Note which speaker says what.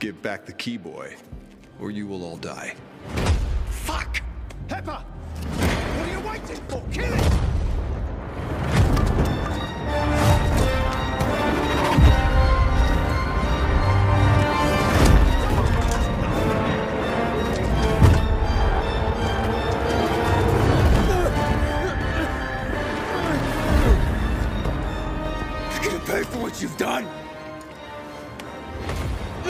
Speaker 1: Give back the key, boy, or you will all die.
Speaker 2: Fuck! Pepper! What are you waiting for? Kill it!
Speaker 3: You're gonna pay for what you've done?